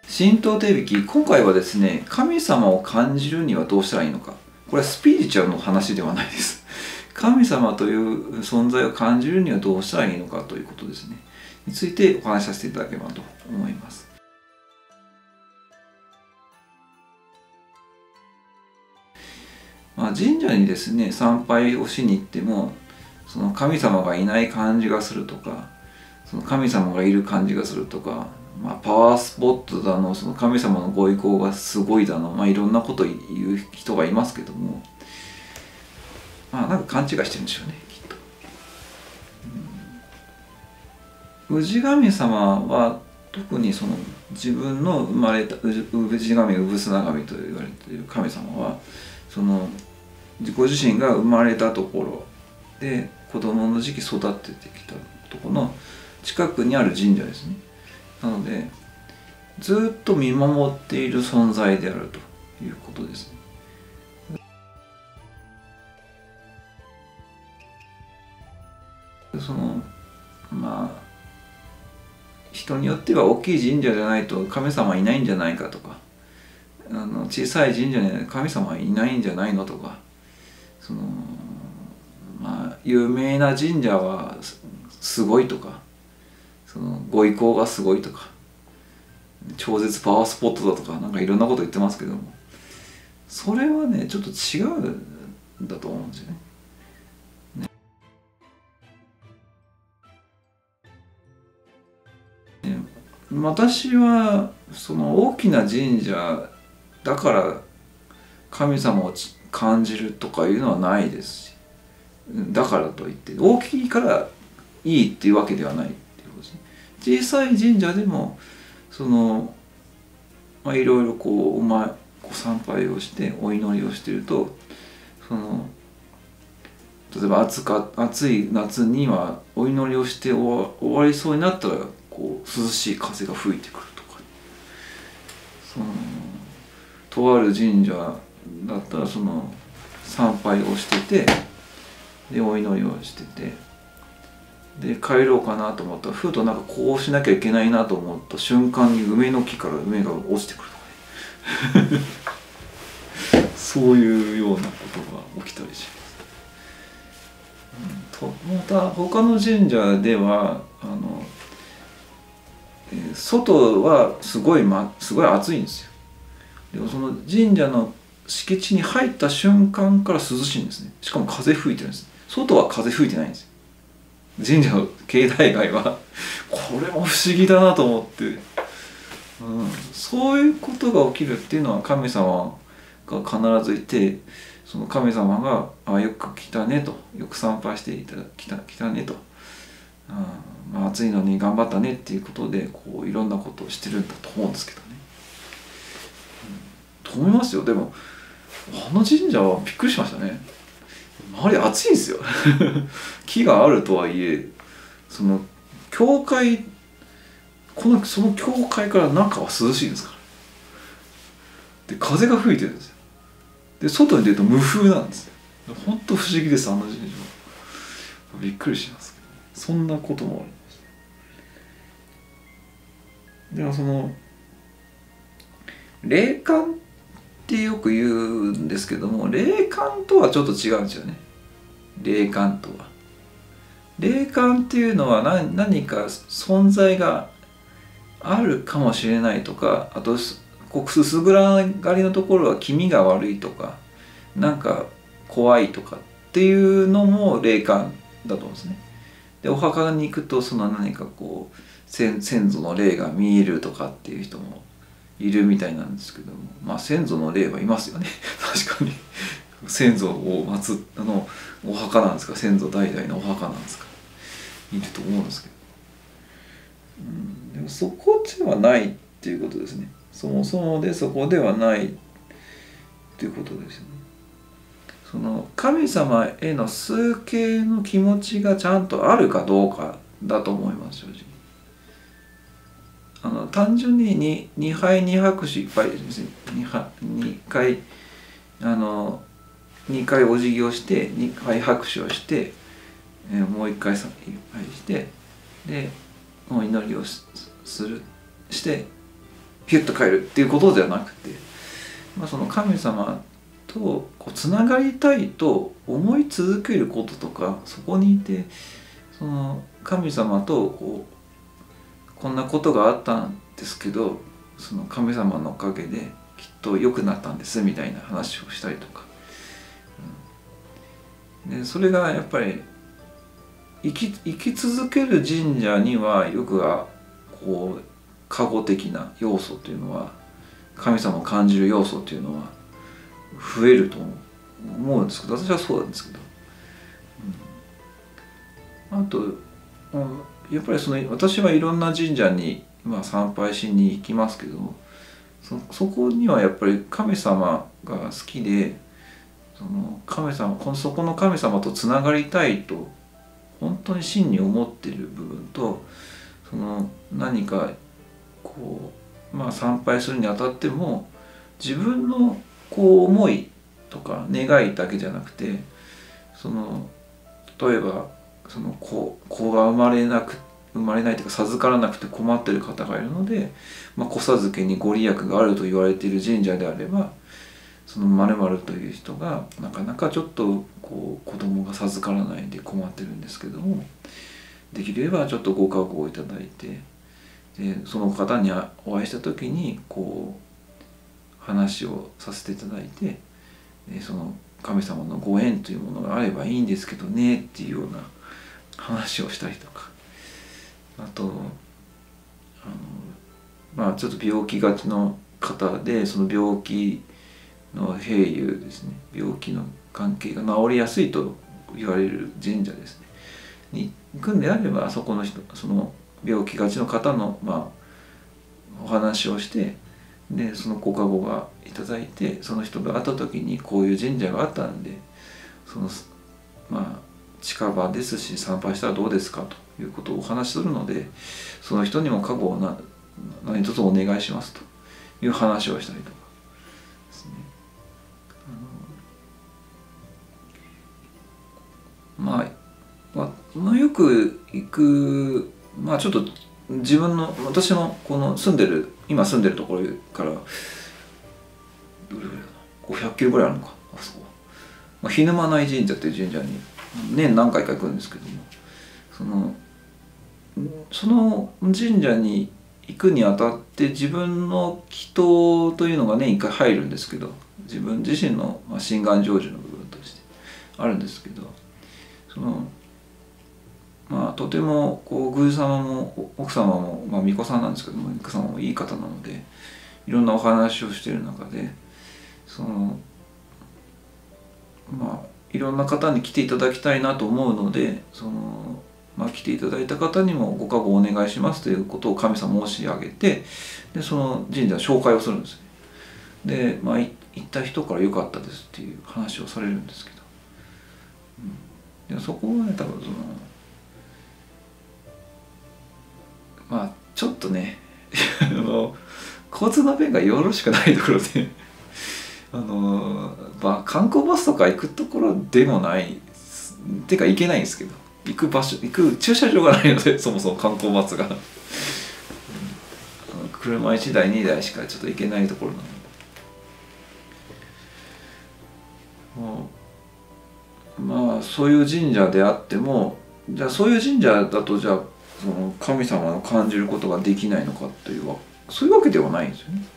神道手引き、今回はですね、神様を感じるにはどうしたらいいのか。これはスピリチュアルの話ではないです。神様という存在を感じるにはどうしたらいいのかということですね。についてお話しさせていただければと思います。神社にですね、参拝をしに行っても、その神様がいない感じがするとか、その神様がいる感じがするとか、パワースポットだの、その神様のご意向がすごいだの、いろんなこと言う人がいますけども、なんか勘違いしてるんでしょうね、きっと。氏神様は特にその自分の生まれた氏神、産砂神と言われている神様は、そのご自身が生まれたところで子供の時期育ててきたところの近くにある神社ですね。なのでずっと見守っている存在であるということですね。その人によっては大きい神社じゃないと神様いないんじゃないかとか、小さい神社に神様いないんじゃないのとか、その有名な神社はすごいとか、そのご意向がすごいとか、超絶パワースポットだとか、なんかいろんなこと言ってますけども、それはねちょっと違うんだと思うんですよね。私はその大きな神社だから神様を感じるとかいうのはないですし、だからといって大きいからいいっていうわけではないっていうことですね。小さい神社でもそのいろいろ参拝をしてお祈りをしていると、その例えば暑い夏にはお祈りをして終わりそうになったら涼しい風が吹いてくるとか、そのとある神社だったらその参拝をしてて、でお祈りをしてて、で帰ろうかなと思ったらふとなんかこうしなきゃいけないなと思った瞬間に梅の木から梅が落ちてくるとかねそういうようなことが起きたりします。また他の神社では外はすごい暑いんですよ。でもその神社の敷地に入った瞬間から涼しいんですね。しかも風吹いてるんです。外は風吹いてないんですよ。神社の境内外はこれも不思議だなと思って、そういうことが起きるっていうのは神様が必ずいて、その神様がよく来たねと、よく参拝して来たねと、暑いのに頑張ったねっていうことでいろんなことをしてるんだと思うんですけどね。と思いますよ。でもあの神社はびっくりしましたね。周り暑いんですよ木があるとはいえ、その教会その教会から中は涼しいですから。で風が吹いてるんですよ。で外に出ると無風なんですよ。本当不思議です、あの神社は。びっくりしますけど、そんなこともあります。ではその霊感ってよく言うんですけども、霊感とはちょっと違うんですよね。霊感とは。霊感っていうのは何か存在があるかもしれないとか、あとすすぐらがりのところは気味が悪いとか、なんか怖いとかっていうのも霊感だと思うんですね。でお墓に行くとその何か先祖の霊が見えるとかっていう人もいるみたいなんですけども、先祖の霊はいますよね確かに先祖を祀ったお墓なんですか、先祖代々のお墓なんですか、いると思うんですけど、でもそこではないっていうことですね。そもそもでそこではないっていうことですよね。その神様への崇敬の気持ちがちゃんとあるかどうかだと思います、正直。単純に二拝二拍手いっぱいですね。2回お辞儀をして2回拍手をして、もう1回参拝して、でお祈りをしてピュッと帰るっていうことではなくて、その神様とこうつながりたいと思い続けることとか、そこにいてその神様とこんなことがあったんですけど、その神様のおかげできっと良くなったんですみたいな話をしたりとか、でそれがやっぱり生き続ける神社にはよくこう加護的な要素というのは、神様を感じる要素というのは増えると思うんですけど、私はそうなんですけど、あとやっぱり私はいろんな神社に参拝しに行きますけど、そこにはやっぱり神様が好きで、そこの神様とつながりたいと本当に真に思っている部分と、何か参拝するにあたっても自分の思いとか願いだけじゃなくて、例えば子が生まれないというか授からなくて困っている方がいるので、子授けにご利益があると言われている神社であれば、その〇〇という人がなかなかちょっと子供が授からないで困ってるんですけども、できればちょっとご加護をいただいて、でその方にお会いした時に話をさせていただいて、その神様のご縁というものがあればいいんですけどねっていうような話をしたりとか、あとちょっと病気がちの方で、その病気の平癒ですね、病気の関係が治りやすいと言われる神社ですねに行くんであれば、そこの人、その病気がちの方のお話をして、でそのご加護がいただいて、その人が会った時にこういう神社があったんで、近場ですし参拝したらどうですかということをお話しするので、その人にも加護を何卒お願いしますという話をしたりとかですね。よく行く、ちょっと私の今住んでるところからどれぐらいかな、500キロぐらいあるのか、あそこは、涸沼内神社っていう神社に年何回か行くんですけども、その神社に行くにあたって自分の祈祷というのが年1回入るんですけど、自分自身の心願成就の部分としてあるんですけど、とても宮司様も奥様も巫女さんなんですけども、奥様もいい方なので、いろんなお話をしている中で、いろんな方に来ていただきたいなと思うので、来ていただいた方にもご加護お願いしますということを神様申し上げて、でその神社の紹介をするんですね。で行った人から良かったですっていう話をされるんですけど、でそこはね、多分ちょっとね交通の便がよろしくないところで観光バスとか行くところでもないっていうか行けないんですけど、行く駐車場がないので、そもそも観光バスが車1台2台しかちょっと行けないところなので、そういう神社であっても、じゃあそういう神社だとその神様を感じることができないのかというそういうわけではないんですよね。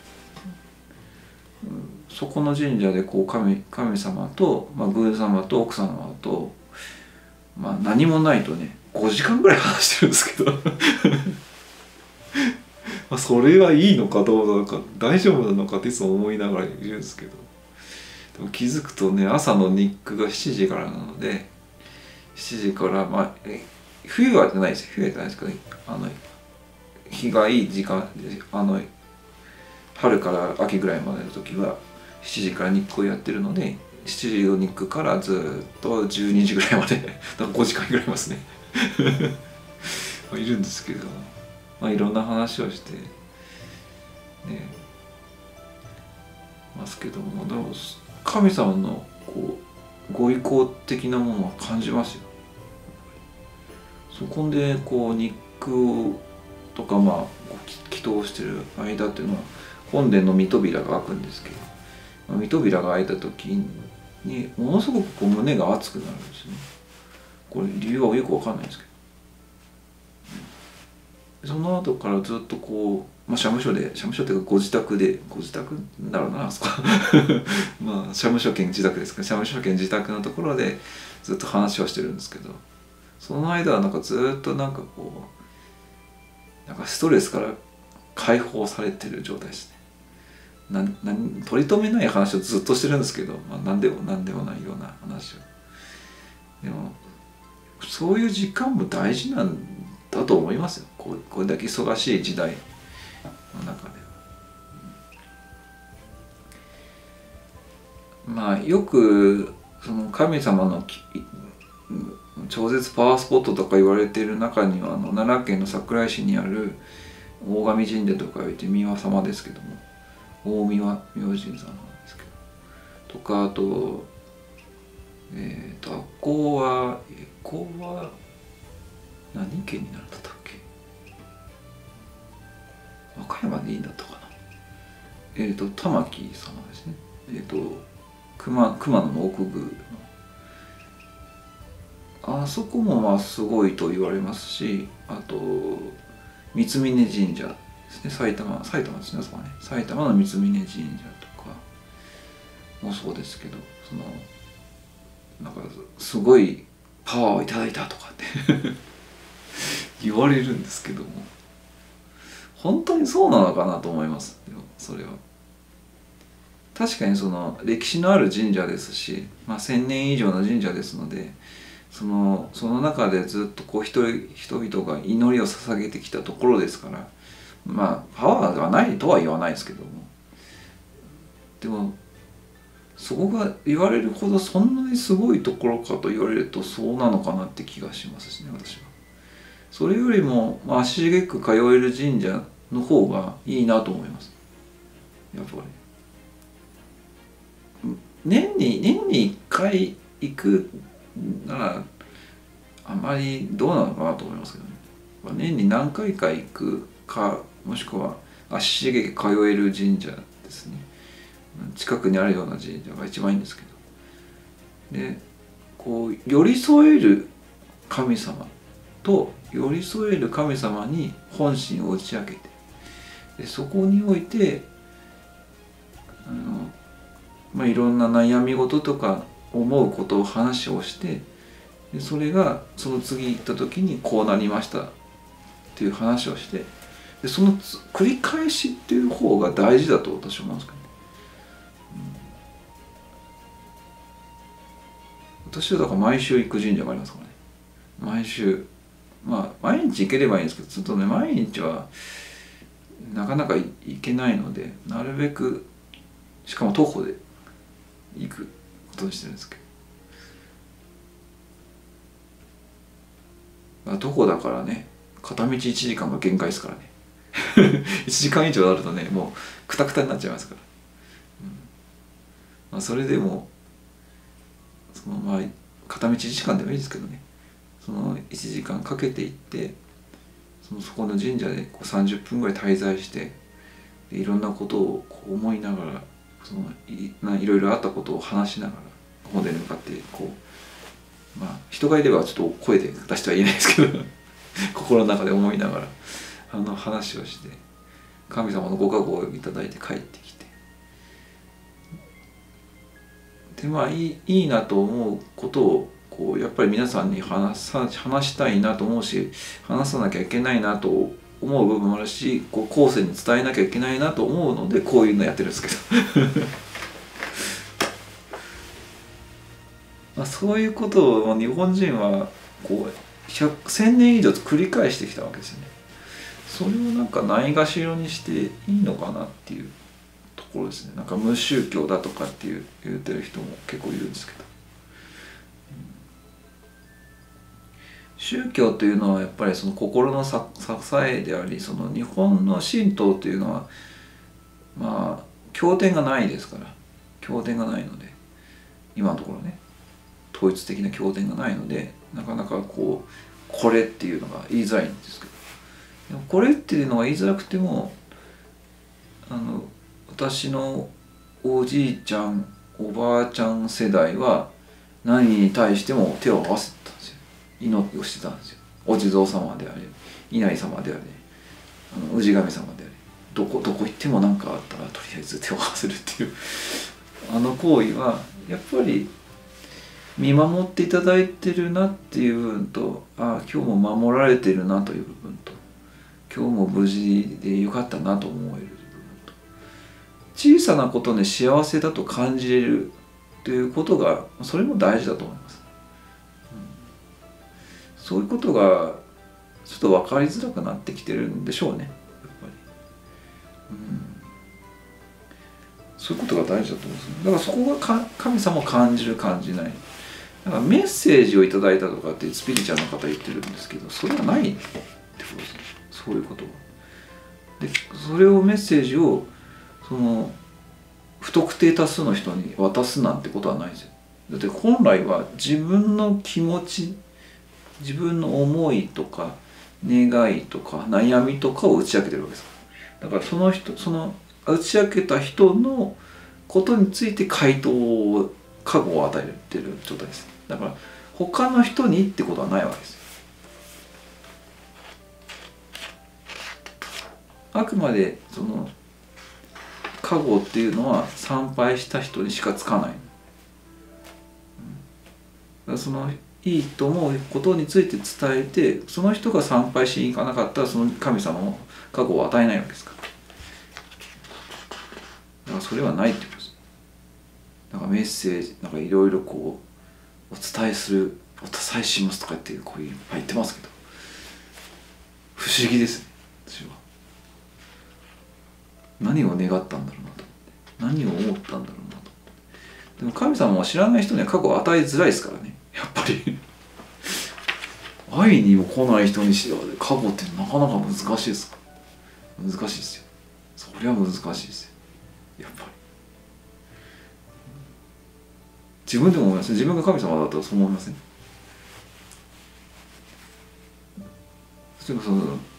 そこの神社で神様と、宮司様と奥様と、何もないとね5時間ぐらい話してるんですけどそれはいいのかどうなのか、大丈夫なのかっていつも思いながらいるんですけど、でも気づくとね、朝の日課が7時からなので、7時から冬はじゃないですけど、日がいい時間で、春から秋ぐらいまでの時は7時から日光やってるので、7時の日課からずっと12時ぐらいまでだから5時間ぐらいいますねいるんですけど、いろんな話をしてねますけども、でも神様のご意向的なものは感じますよ。そこで日課とか祈祈祷をしてる間っていうのは本殿の御扉が開くんですけど、御扉が開いた時にものすごくこう胸が熱くなるんですね。これ理由はよくわかんないんですけど、その後からずっとこう、社務所っていうかご自宅だろうな、あそこ社務所兼自宅ですか、社務所兼自宅のところでずっと話をしてるんですけど、その間はなんかずっとなんかこうなんかストレスから解放されてる状態ですね。取り留めない話をずっとしてるんですけど、何でもないような話を。でもそういう時間も大事なんだと思いますよ。これだけ忙しい時代の中で。よくその神様の超絶パワースポットとか言われている中には奈良県の桜井市にある大神神社とか言って三輪様ですけども、大三輪明神さんなんですけどとか、あとここは何県になるんだったっけ、和歌山でいいんだったかな、玉城様ですね、熊野の奥宮のあそこもすごいと言われますし、あと三峯神社ですね、埼玉ですね、そこはね、埼玉の三峯神社とかもそうですけど、なんかすごいパワーをいただいたとかって言われるんですけども、本当にそうなのかなと思います。でもそれは確かにその歴史のある神社ですし、1000年以上の神社ですので、その中でずっとこう人々が祈りを捧げてきたところですから、パワーがないとは言わないですけども、でもそこが言われるほどそんなにすごいところかと言われるとそうなのかなって気がしますしね、私は。それよりも足しげく通える神社の方がいいなと思います。やっぱり年に1回行くならあまりどうなのかなと思いますけどね。年に何回か行くか、もしくは足しげく通える神社ですね、近くにあるような神社が一番いいんですけど、でこう寄り添える神様と寄り添える神様に本心を打ち明けて、でそこにおいていろんな悩み事とか思うことを話をして、でそれがその次行った時にこうなりましたっていう話をして、でその繰り返しっていう方が大事だと私は思うんですけどね。私はだから毎週行く神社がありますからね。毎週毎日行ければいいんですけど、ちょっとね毎日はなかなか行けないので、なるべくしかも徒歩で行くことにしてるんですけど、徒歩だからね片道1時間が限界ですからね1時間以上あるとねもうクタクタになっちゃいますから、それでも片道1時間でもいいですけどね、その1時間かけて行ってそこの神社でこう30分ぐらい滞在して、でいろんなことをこう思いながらいろいろあったことを話しながら本殿に向かってこう人がいればちょっと声で出しては言えないですけど心の中で思いながら話をして神様のご加護をいただいて帰ってきて、でいいなと思うことをこうやっぱり皆さんに話したいなと思うし、話さなきゃいけないなと思う部分もあるし、こう後世に伝えなきゃいけないなと思うのでこういうのやってるんですけどそういうことを日本人はこう1000年以上繰り返してきたわけですよね。それをなんかないがしろにしていいのかなっていうところですね。なんか無宗教だとかって言ってる人も結構いるんですけど、宗教というのはやっぱりその心の支えであり、その日本の神道というのは経典がないですから、経典がないので今のところね統一的な経典がないのでなかなかこれっていうのが言いづらいんですけど、 でもこれっていうのは言いづらくても、私のおじいちゃんおばあちゃん世代は何に対しても手を合わせてたんですよ。祈りをしてたんですよ。お地蔵様であれ、稲荷様であれ、氏神様であれ、どこ行っても何かあったらとりあえず手を合わせるっていう行為はやっぱり見守っていただいてるなっていう部分と、今日も守られてるなという部分と、今日も無事でよかったなと思える部分と、小さなことに幸せだと感じれるということが、それも大事だと思います。そういうことがちょっと分かりづらくなってきてるんでしょうね、やっぱり。そういうことが大事だと思うんですね。だからそこが神様を感じる感じない。だからメッセージをいただいたとかってスピリチュアルの方言ってるんですけど、それはないってことですね。そういうことは。でそれをメッセージを不特定多数の人に渡すなんてことはないですよ。だって本来は自分の気持ち、自分の思いとか願いとか悩みとかを打ち明けてるわけです。だからその打ち明けた人のことについて回答を加護を与えてる状態です。だから他の人にってことはないわけですよ。あくまで加護っていうのは参拝した人にしかつかない。だからいいと思うことについて伝えて、その人が参拝しに行かなかったらその神様も加護を与えないわけですから。だからそれはないってことです。なんかメッセージなんかいろいろお伝えしますとかっていっぱい言ってますけど、不思議ですね、私は。何を願ったんだろうなと思って、何を思ったんだろうなと思って。でも神様は知らない人には過去を与えづらいですからね、やっぱり会いにも来ない人に過去ってなかなか難しいですか。難しいですよ。そりゃ難しいですよ、やっぱり。自分でも思います。自分が神様だったらそう思いません？例えば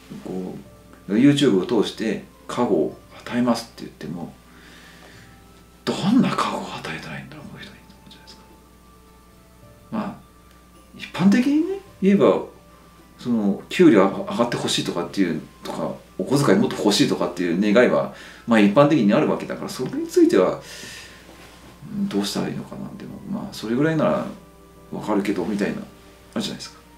YouTube を通して加護を与えますって言っても、どんな加護を与えたらいいんだろうこの人にと思うじゃないですか。まあ一般的にね言えば給料上がってほしいとかっていうとか、お小遣いもっと欲しいとかっていう願いはまあ一般的にあるわけだから、それについてはどうしたらいいのかな。でもまあそれぐらいならわかるけどみたいなあるじゃないですか。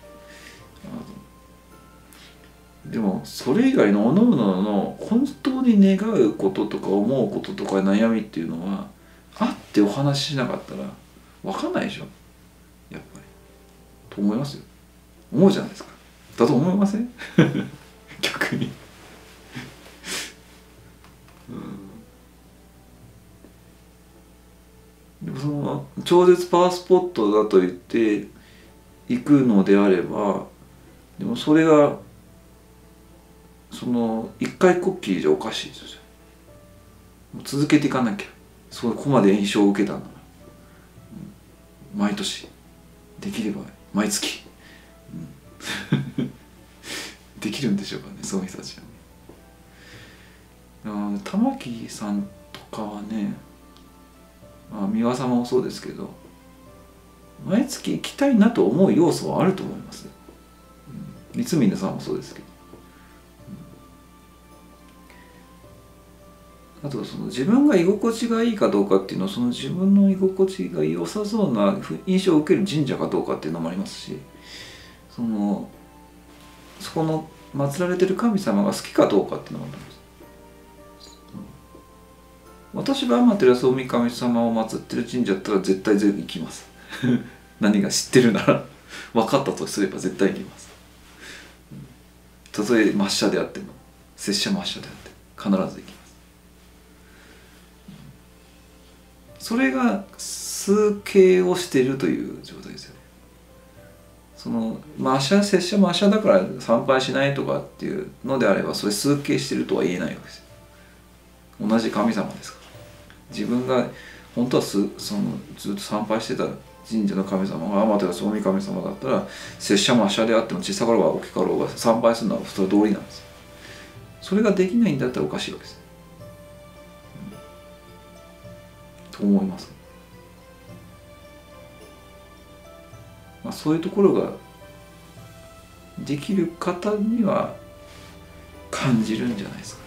でもそれ以外の各々の本当に願うこととか思うこととか悩みっていうのは会ってお話ししなかったら分かんないでしょ、やっぱり。と思いますよ。思うじゃないですか。だと思いません？逆にでも超絶パワースポットだと言って行くのであれば、でもそれが一回こっきりじゃおかしいですよ。もう続けていかなきゃ。そこまで印象を受けたんだな、毎年できれば毎月、できるんでしょうかね、そういう人たちはね。玉木さんとかはね、三輪様もそうですけど、毎月行きたいなと思う要素はあると思いますね。三峯さんもそうですけど。あと自分が居心地がいいかどうかっていうのは、自分の居心地が良さそうな印象を受ける神社かどうかっていうのもありますし、そこの祀られてる神様が好きかどうかっていうのもあります。私は天照大神様を祀ってる神社だったら絶対全部行きます何が知ってるなら分かったとすれば絶対行きます。たとえ抹茶であっても、拙者抹茶であって必ず行きます。それが崇敬をしているという状態ですよね。拙者抹茶だから参拝しないとかっていうのであれば、それ崇敬しているとは言えないわけですよ。同じ神様ですから。自分が本当はずっと参拝してた神社の神様が天照大神様だったら、拙者抹茶であっても小さかろうが大きかろうが参拝するのはそれは道理なんですよ。 それができないんだったらおかしいわけです、と思います。そういうところができる方には感じるんじゃないですか。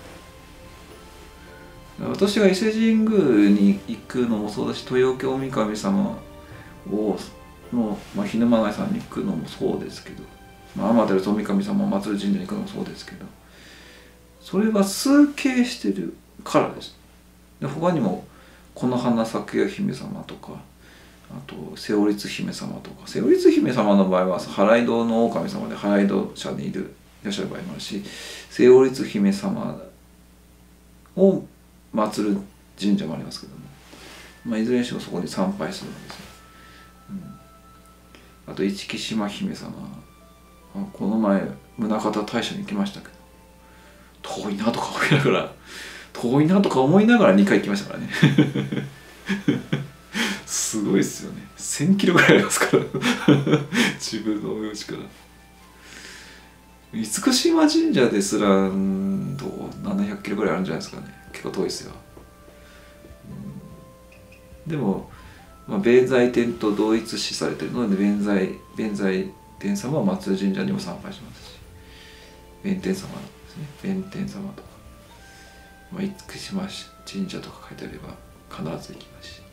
私が伊勢神宮に行くのもそうだし、豊京三神様の、日の丸さんに行くのもそうですけど、天照大神様を祀る神社に行くのもそうですけど、それは崇敬してるからです。で他にもこの花咲夜姫様とか、あと瀬尾律姫様とか、瀬尾律姫様の場合は払い堂の狼様で払い堂社にいらっしゃる場合もあるし、瀬尾律姫様を祀る神社もありますけども、いずれにしてもそこに参拝するんですよ。あと市来島姫様、この前宗像大社に行きましたけど、遠いなとか思いながら2回行きましたからねすごいですよね。1000キロぐらいありますから自分のお家から。厳島神社ですら700キロぐらいあるんじゃないですかね。結構遠いですよ。でも、弁財天と同一視されているので、弁財天様は松神社にも参拝しますし、弁天様ですね、弁天様とか、厳島神社とか書いてあれば必ず行きますし、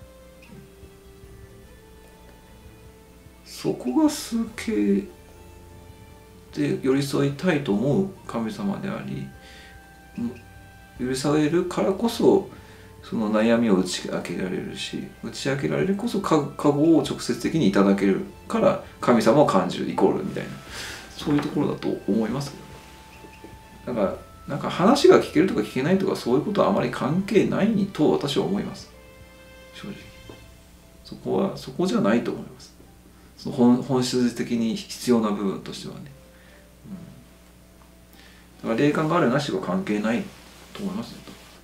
そこが崇敬で寄り添いたいと思う神様であり、許されるからこそその悩みを打ち明けられるし、打ち明けられるこそ加護を直接的にいただけるから神様を感じるイコールみたいな、そういうところだと思いますけど、だからなんか話が聞けるとか聞けないとかそういうことはあまり関係ないと私は思います。正直そこじゃないと思います。その本質的に必要な部分としてはね、だから霊感があるなしは関係ないと思いますね。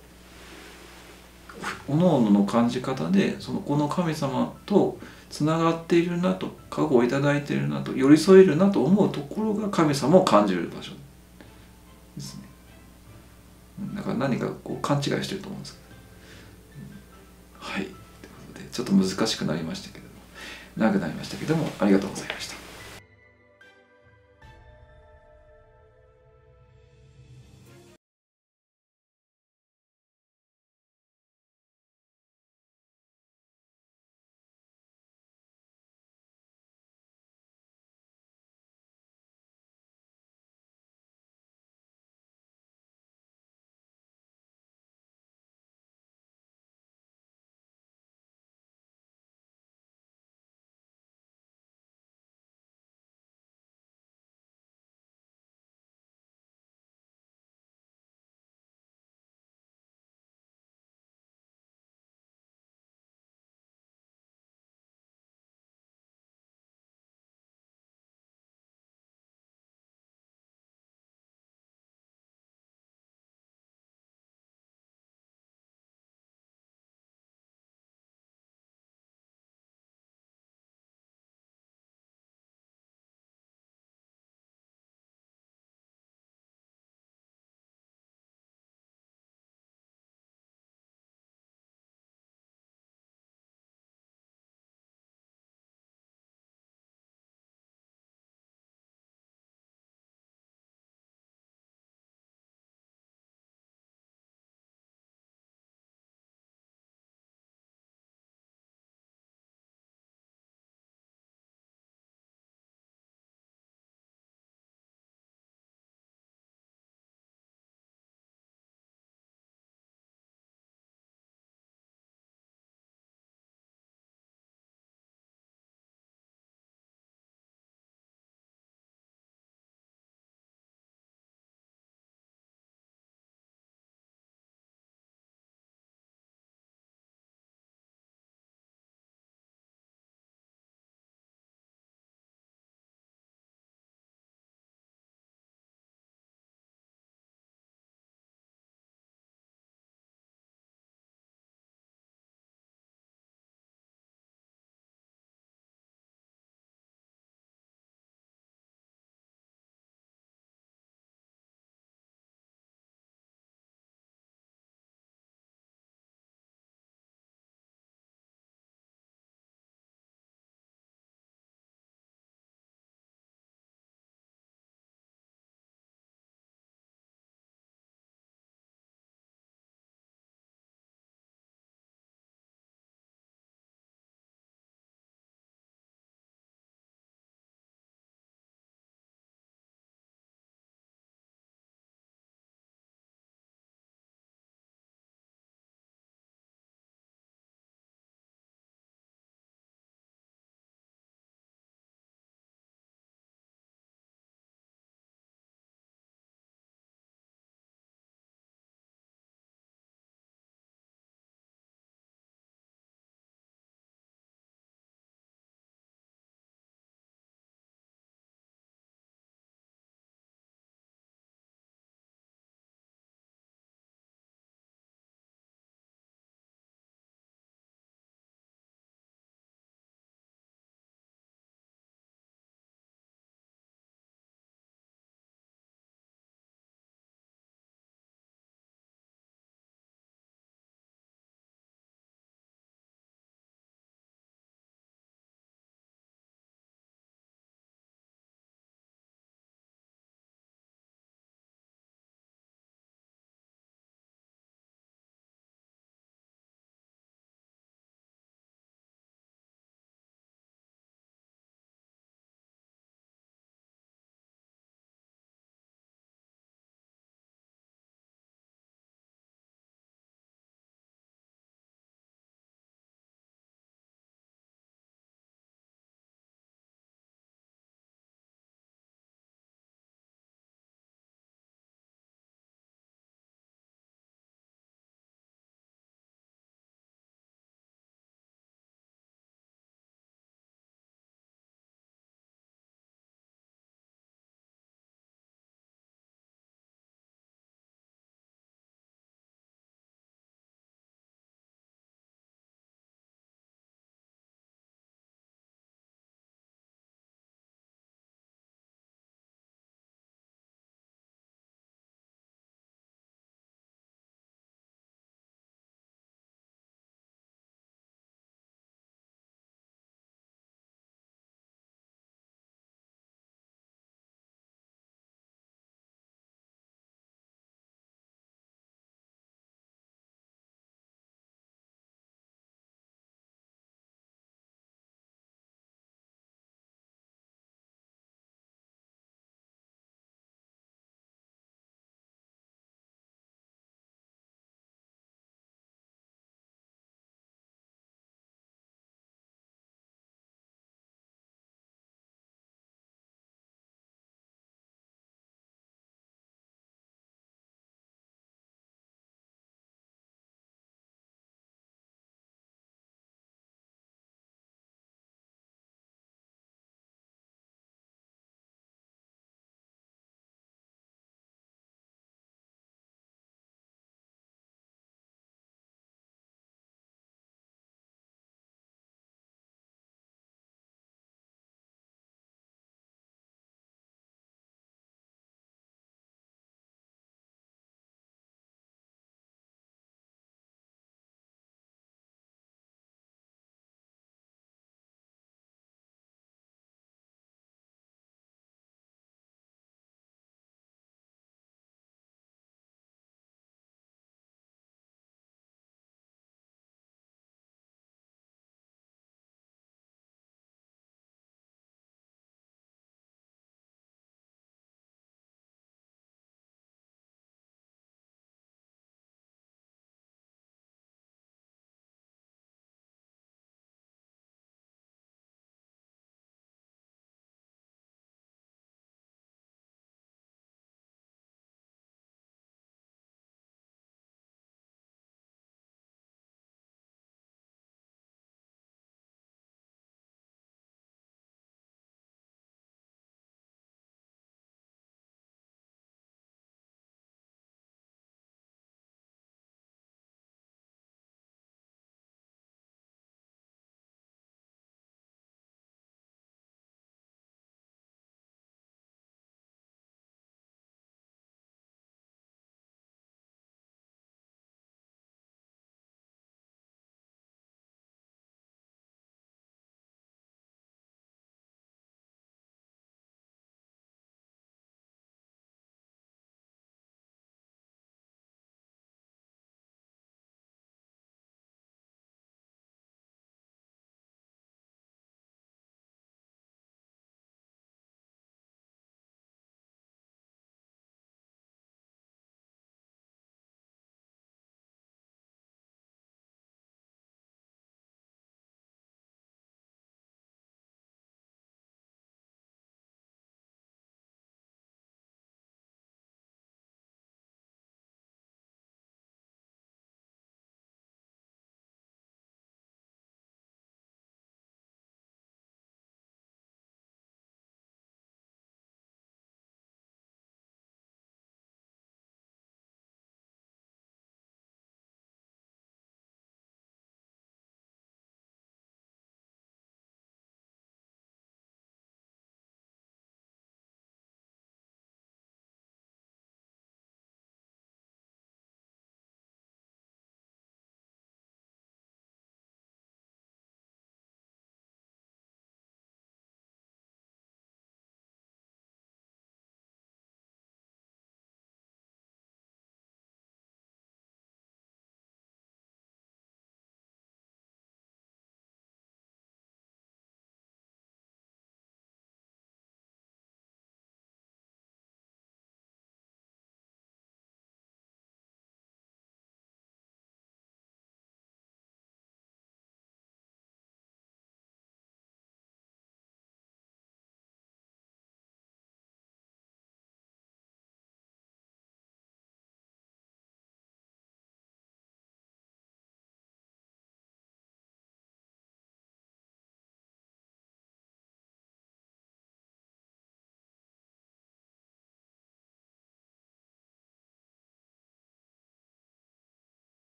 おのおのの感じ方でこの神様とつながっているなと、加護をいただいているなと、寄り添えるなと思うところが神様を感じる場所ですね。だから何か勘違いしてると思うんですけど、はい、ということでちょっと難しくなりましたけども、長くなりましたけども、ありがとうございました。